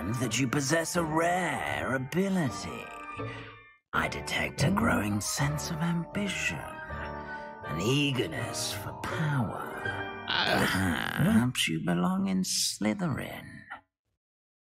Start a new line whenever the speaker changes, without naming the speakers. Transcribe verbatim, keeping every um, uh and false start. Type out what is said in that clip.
learned that you possess a rare ability. I detect a growing sense of ambition, an eagerness for power. Perhaps you belong in Slytherin.